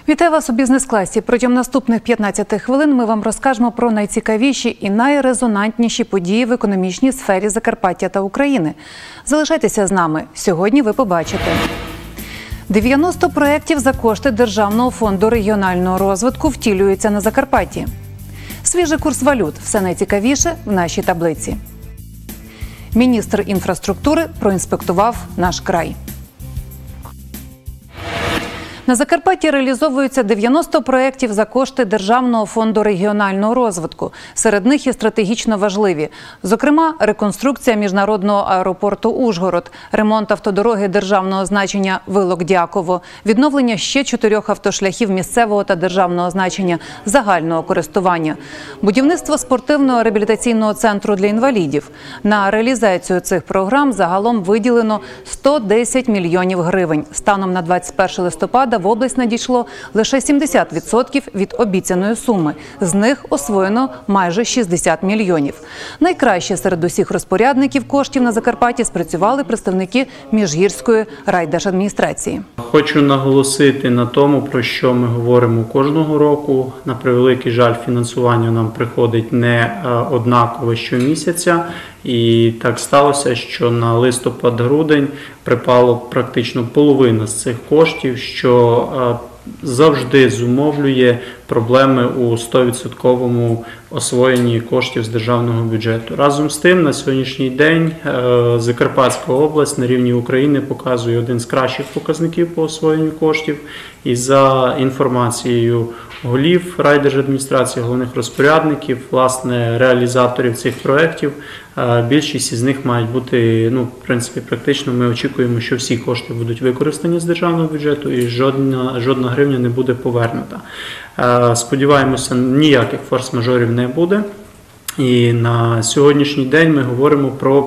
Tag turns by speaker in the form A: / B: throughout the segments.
A: Вітаю вас у бізнес-класі. Протягом наступних 15 хвилин ми вам розкажемо про найцікавіші і найрезонантніші події в економічній сфері Закарпаття та України. Залишайтеся з нами. Сьогодні ви побачите 90 проєктів за кошти Державного фонду регіонального розвитку втілюються на Закарпатті. Свіжий курс валют. Все найцікавіше в нашій таблиці. Міністр інфраструктури проінспектував наш край. На Закарпатті реалізовуються 90 проєктів за кошти Державного фонду регіонального розвитку. Серед них і стратегічно важливі. Зокрема, реконструкція міжнародного аеропорту Ужгород, ремонт автодороги державного значення Вилок-Дяково, відновлення ще 4 автошляхів місцевого та державного значення загального користування, будівництво спортивного реабілітаційного центру для інвалідів. На реалізацію цих програм загалом виділено 110 мільйонів гривень. Станом на 21 листопада в область надійшло лише 70% від обіцяної суми. З них освоєно майже 60 мільйонів. Найкраще серед усіх розпорядників коштів на Закарпатті спрацювали представники Міжгірської райдержадміністрації. Хочу наголосити на тому, про що ми говоримо кожного року. На превеликий жаль, фінансування нам приходить не однаково щомісяця. І так сталося, що на листопад-грудень припало практично половина з цих коштів, що завжди зумовлює проблеми у 100% освоєнні коштів з державного бюджету. Разом з тим, на сьогоднішній день Закарпатська область на рівні України показує один з кращих показників по освоєнню коштів. І за інформацією голів райдержадміністрації, головних розпорядників, власне, реалізаторів цих проєктів, більшість із них мають бути, в принципі, практично ми очікуємо, що всі кошти будуть використані з державного бюджету і жодна гривня не буде повернута. Сподіваємося, ніяких форс-мажорів не буде. І на сьогоднішній день ми говоримо про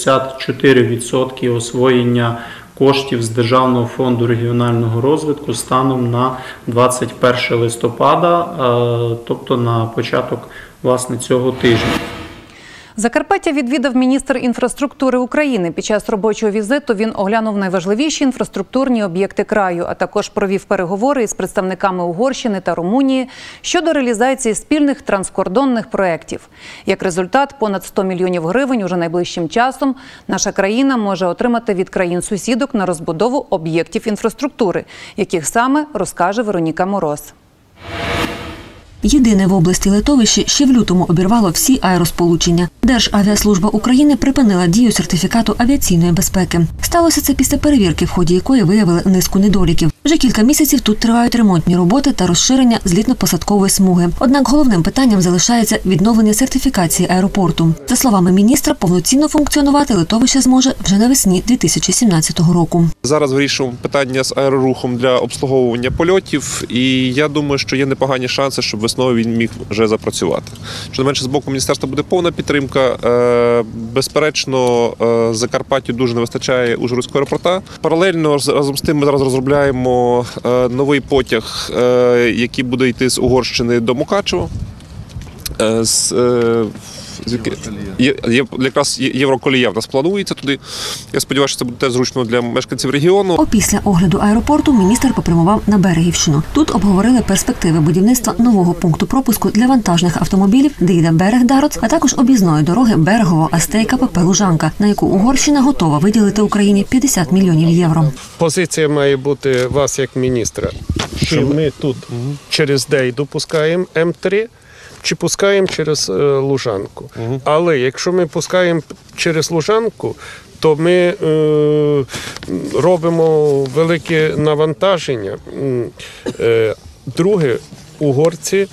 A: 54% освоєння коштів з Державного фонду регіонального розвитку станом на 21 листопада, тобто на початок, власне, цього тижня. Закарпаття відвідав міністр інфраструктури України. Під час робочого візиту він оглянув найважливіші інфраструктурні об'єкти краю, а також провів переговори із представниками Угорщини та Румунії щодо реалізації спільних транскордонних проєктів. Як результат, понад 100 мільйонів гривень уже найближчим часом наша країна може отримати від країн-сусідок на розбудову об'єктів інфраструктури, яких саме розкаже Вероніка Мороз.
B: Єдине в області литовище ще в лютому обірвало всі аеросполучення. Державіаслужба України припинила дію сертифікату авіаційної безпеки. Сталося це після перевірки, в ході якої виявили низку недоліків. Вже кілька місяців тут тривають ремонтні роботи та розширення злітно-посадкової смуги. Однак головним питанням залишається відновлення сертифікації аеропорту. За словами міністра, повноцінно функціонувати литовище зможе вже навесні 2017 року.
C: Зараз вирішуємо питання з аерорухом для обслуговування польотів, і я думаю, що є непогані шанси, щоб весною він міг вже запрацювати. Щонайменше з боку міністерства буде повна підтримка. Безперечно, Закарпаттю дуже не вистачає Ужгородського аеропорта. Паралельно разом з тим ми зараз розробляємо новий потяг, який буде йти з Угорщини до Мукачево. Якраз Євроколія в нас планується туди. Я сподіваюся, що це буде зручно для мешканців регіону.
B: Опісля огляду аеропорту міністр попрямував на Берегівщину. Тут обговорили перспективи будівництва нового пункту пропуску для вантажних автомобілів, де йде Берег-Дароц, а також об'їзної дороги Берегово-Астейка-П.Лужанка, на яку Угорщина готова виділити Україні 50 мільйонів євро.
D: Позиція має бути вас як міністра, що ми тут через Дейду пускаємо М3, чи пускаємо через Лужанку. Але якщо ми пускаємо через Лужанку, то ми робимо велике навантаження. Друге, угорці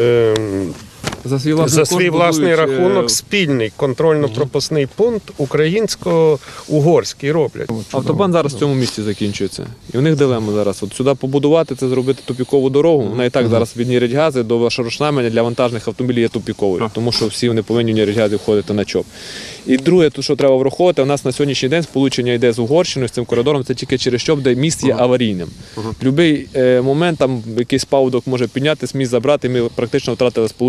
D: за свій власний рахунок спільний контрольно-пропускний пункт українсько-угорський роблять.
E: Автобан зараз в цьому місці закінчується. І в них дилема зараз. От сюди побудувати, це зробити тупікову дорогу. Вона і так зараз від Нірядьгази до Шарошнаменя для вантажних автомобілів є тупіковою. Тому що всі вони повинні в Нірядьгазі входити на ЧОП. І друге, що треба враховувати, у нас на сьогоднішній день сполучення йде з Угорщиною, з цим коридором, це тільки через ЧОП, де міст є аварійним. В будь-який момент там якийсь паводок може піднятися, міст забрати, ми практично втратили сполучення вантажних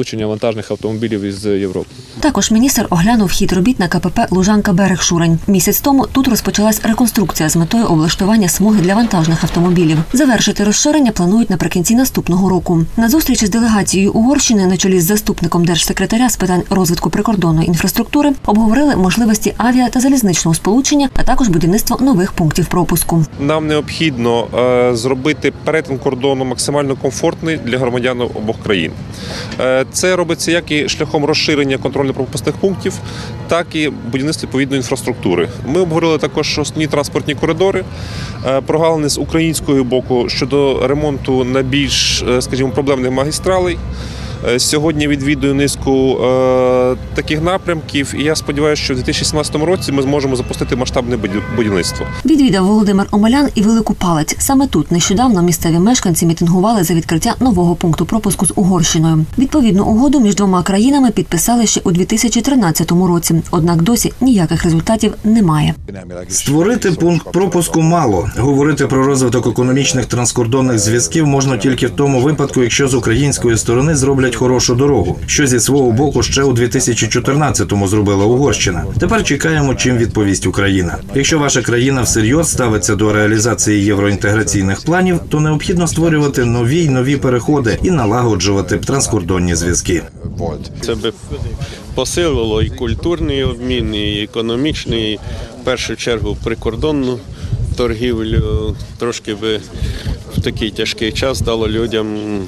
E: вантажних автомобілів із Європи.
B: Також міністр оглянув хід робіт на КПП «Лужанка-Берег-Шурень». Місяць тому тут розпочалась реконструкція з метою облаштування смуги для вантажних автомобілів. Завершити розширення планують наприкінці наступного року. На зустрічі з делегацією Угорщини на чолі з заступником держсекретаря з питань розвитку прикордонної інфраструктури обговорили можливості авіа- та залізничного сполучення, а також будівництво нових пунктів пропуску.
C: Нам необхідно зробити перетин кордону максимально комфортний для громадян обох країн. Це робиться як і шляхом розширення контрольно-пропускних пунктів, так і будівництва відповідної інфраструктури. Ми обговорили також основні транспортні коридори, прогалини з українського боку щодо ремонту на більш, скажімо, проблемних магістралей. Сьогодні відвідую низку таких напрямків, і я сподіваюся, що в 2017 році ми зможемо запустити масштабне будівництво.
B: Відвідав Володимир Омелян і Велику Палець. Саме тут нещодавно місцеві мешканці мітингували за відкриття нового пункту пропуску з Угорщиною. Відповідну угоду між двома країнами підписали ще у 2013 році, однак досі ніяких результатів немає.
F: Створити пункт пропуску мало. Говорити про розвиток економічних транскордонних зв'язків можна тільки в тому випадку, якщо з української сторони зроблять хорошу дорогу, що зі свого боку ще у 2014-му зробила Угорщина. Тепер чекаємо, чим відповість Україна. Якщо ваша країна всерйоз ставиться до реалізації євроінтеграційних планів, то необхідно створювати нові й нові переходи і налагоджувати транскордонні зв'язки.
D: Це би посилило і культурний обмін, і економічний, і в першу чергу прикордонну торгівлю. Трошки би в такий тяжкий час дало людям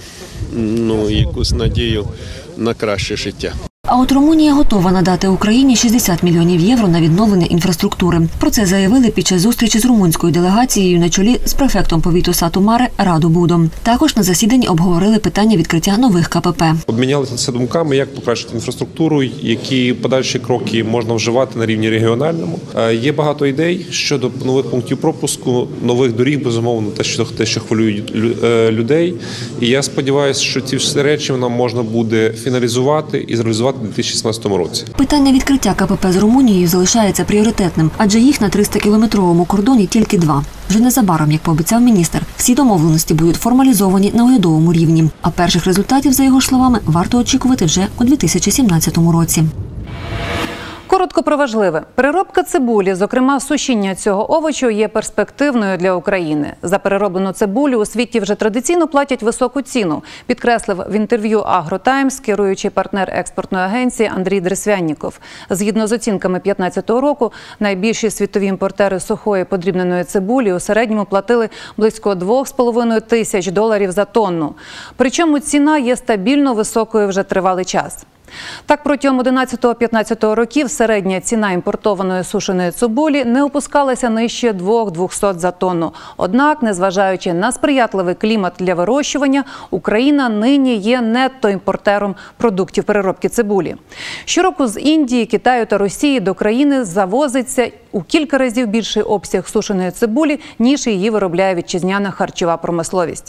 D: якусь надію на краще життя.
B: А от Румунія готова надати Україні 60 мільйонів євро на відновлення інфраструктури. Про це заявили під час зустрічі з румунською делегацією на чолі з префектом повіту Сату Маре Раду Будом. Також на засіданні обговорили питання відкриття нових КПП.
C: Обмінялися думками, як покращити інфраструктуру, які подальші кроки можна вживати на рівні регіональному. Є багато ідей щодо нових пунктів пропуску, нових доріг, безумовно, те, що хвилює людей. І я сподіваюся, що ці всі речі нам можна буде фіналізувати і зреалізувати у 2016 році.
B: Питання відкриття КПП з Румунією залишається пріоритетним, адже їх на 300-кілометровому кордоні тільки два. Вже незабаром, як пообіцяв міністр, всі домовленості будуть формалізовані на урядовому рівні. А перших результатів, за його словами, варто очікувати вже у 2017 році.
A: Коротко про важливе. Переробка цибулі, зокрема сушіння цього овочу, є перспективною для України. За перероблену цибулю у світі вже традиційно платять високу ціну, підкреслив в інтерв'ю «Агротаймс» керуючий партнер експортної агенції Андрій Дресвянніков. Згідно з оцінками 2015 року, найбільші світові імпортери сухої подрібненої цибулі у середньому платили близько $2,5 тисяч за тонну. Причому ціна є стабільно високою вже тривалий час. Так, протягом 11-15 років середня ціна імпортованої сушеної цибулі не опускалася нижче $2,200 за тонну. Однак, незважаючи на сприятливий клімат для вирощування, Україна нині є нетто-імпортером продуктів переробки цибулі. Щороку з Індії, Китаю та Росії до країни завозиться у кілька разів більший обсяг сушеної цибулі, ніж її виробляє вітчизняна харчова промисловість.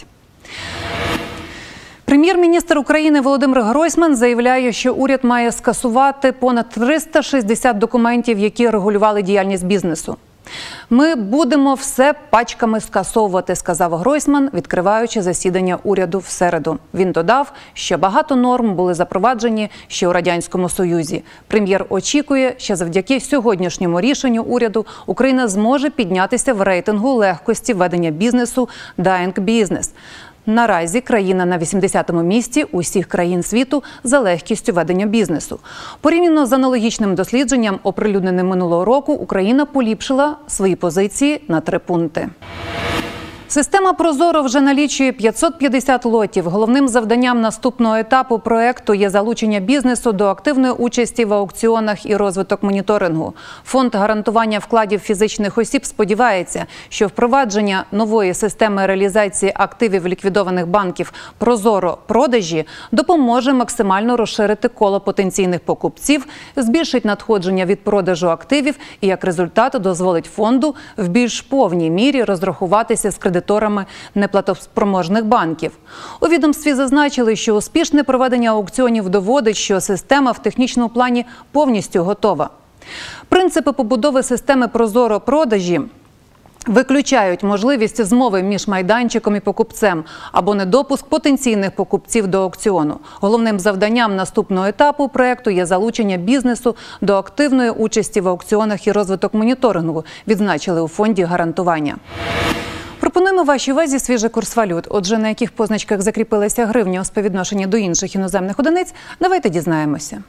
A: Прем'єр-міністр України Володимир Гройсман заявляє, що уряд має скасувати понад 360 документів, які регулювали діяльність бізнесу. «Ми будемо все пачками скасовувати», – сказав Гройсман, відкриваючи засідання уряду в середу. Він додав, що багато норм були запроваджені ще у Радянському Союзі. Прем'єр очікує, що завдяки сьогоднішньому рішенню уряду Україна зможе піднятися в рейтингу легкості ведення бізнесу «Doing Business». Наразі країна на 80-му місці усіх країн світу за легкістю ведення бізнесу. Порівняно з аналогічним дослідженням, оприлюдненим минулого року, Україна поліпшила свої позиції на 3 пункти. Система «Прозоро» вже налічує 550 лотів. Головним завданням наступного етапу проекту є залучення бізнесу до активної участі в аукціонах і розвиток моніторингу. Фонд гарантування вкладів фізичних осіб сподівається, що впровадження нової системи реалізації активів ліквідованих банків «Прозоро продажі» допоможе максимально розширити коло потенційних покупців, збільшить надходження від продажу активів і, як результат, дозволить фонду в більш повній мірі розрахуватися з кредиторами неплатоспроможних банків. У відомстві зазначили, що успішне проведення аукціонів доводить, що система в технічному плані повністю готова. Принципи побудови системи «Прозоро продажі» Виключають можливість змови між майданчиком і покупцем або недопуск потенційних покупців до аукціону. Головним завданням наступного етапу проєкту є залучення бізнесу до активної участі в аукціонах і розвиток моніторингу, відзначили у фонді гарантування. Пропонуємо вашій увазі свіжий курс валют. Отже, на яких позначках закріпилася гривня у співвідношенні до інших іноземних одиниць, давайте дізнаємося.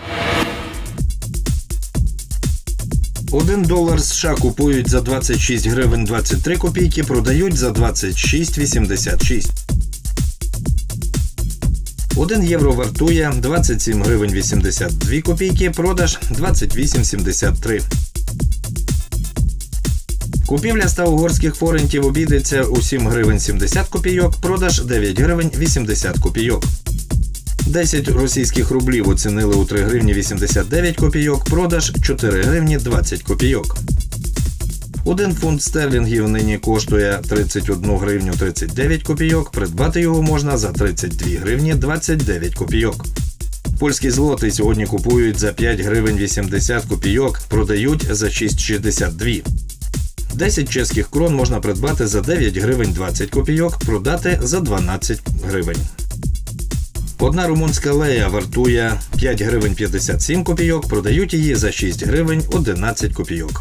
F: $1 США купують за 26 гривень 23 копійки, продають за 26,86. 1 євро вартує 27 гривень 82 копійки, продаж 28,73. Купівля 100 угорських форинтів обійдеться у 7 гривень 70 копійок, продаж 9 гривень 80 копійок. 10 російських рублів оцінили у 3 гривні 89 копійок, продаж 4 гривні 20 копійок. 1 фунт стерлінгів нині коштує 31 гривню 39 копійок, придбати його можна за 32 гривні 29 копійок. Польські злоти сьогодні купують за 5 гривень 80 копійок, продають за 6,62. 10 чеських крон можна придбати за 9 гривень 20 копійок, продати за 12 гривень. Одна румунська лея вартує 5 гривень 57 копійок, продають її за 6 гривень 11 копійок.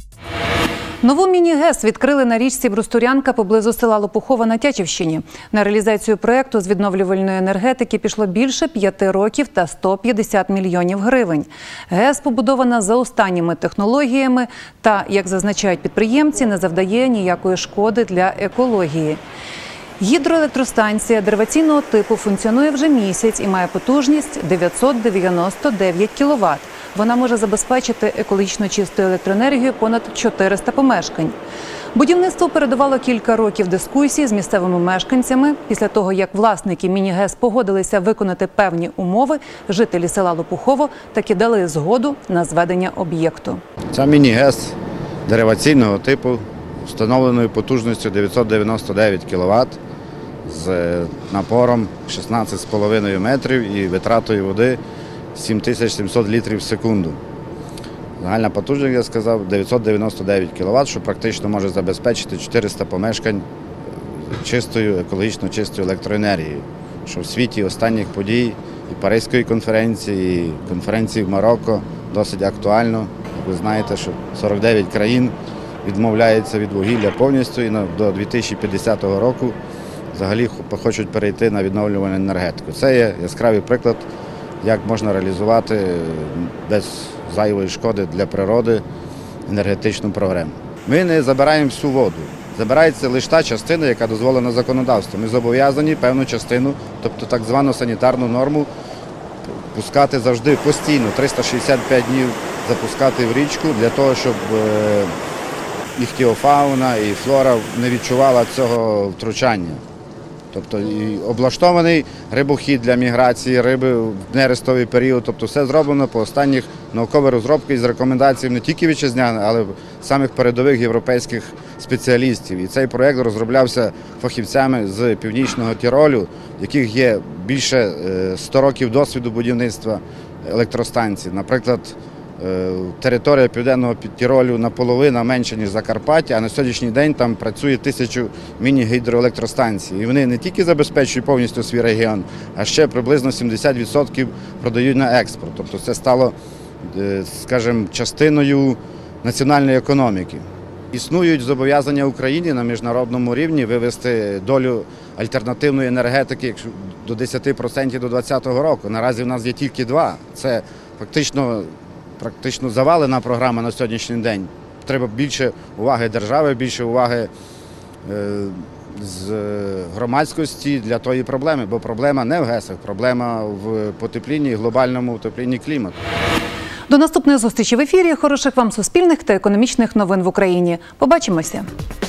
A: Нову міні-ГЕС відкрили на річці Брустурянка поблизу села Лопухова на Тячівщині. На реалізацію проєкту з відновлювальної енергетики пішло більше 5 років та 150 мільйонів гривень. ГЕС побудована за останніми технологіями та, як зазначають підприємці, не завдає ніякої шкоди для екології. Гідроелектростанція дереваційного типу функціонує вже місяць і має потужність 999 кВт. Вона може забезпечити екологічно чисту електроенергію понад 400 помешкань. Будівництво передувало кілька років дискусій з місцевими мешканцями. Після того, як власники міні-ГЕС погодилися виконати певні умови, жителі села Лопухово таки дали згоду на зведення об'єкту.
G: Це міні-ГЕС дереваційного типу, встановленою потужністю 999 кВт, з напором 16,5 метрів і витратою води 7700 літрів в секунду. Загальна потужність, я сказав, 999 кВт, що практично може забезпечити 400 помешкань чистою, екологічно чистою електроенергією, що в світі останніх подій і Паризької конференції, і конференції в Марокко досить актуально. Як ви знаєте, що 49 країн відмовляються від вугілля повністю і до 2050 року взагалі хочуть перейти на відновлювальну енергетику. Це є яскравий приклад, як можна реалізувати без зайвої шкоди для природи енергетичну програму. Ми не забираємо всю воду. Забирається лише та частина, яка дозволена законодавством. Ми зобов'язані певну частину, тобто так звану санітарну норму, пускати завжди постійно, 365 днів запускати в річку, для того, щоб іхтіофауна і флора не відчувала цього втручання. Тобто і облаштований рибохід для міграції риби в нерестовий період. Тобто все зроблено по останніх наукових розробках з рекомендаціями не тільки вітчизняних, але й самих передових європейських спеціалістів. І цей проєкт розроблявся фахівцями з Північного Тіролю, яких є більше 100 років досвіду будівництва електростанцій. Наприклад, територія Південного Тіролю наполовину менша, ніж Закарпаття, а на сьогоднішній день там працює 1000 міні-гідроелектростанцій. І вони не тільки забезпечують повністю свій регіон, а ще приблизно 70% продають на експорт. Тобто це стало, скажімо, частиною національної економіки. Існують зобов'язання Україні на міжнародному рівні вивести долю альтернативної енергетики до 10% до 2020 року. Наразі в нас є тільки 2. Це практично завалена програма на сьогоднішній день. Треба більше уваги держави, більше уваги з громадськості для тої проблеми, бо проблема не в ГЕСах, проблема в потеплінні, глобальному утеплінні клімату.
A: До наступної зустрічі в ефірі. Хороших вам суспільних та економічних новин в Україні. Побачимося!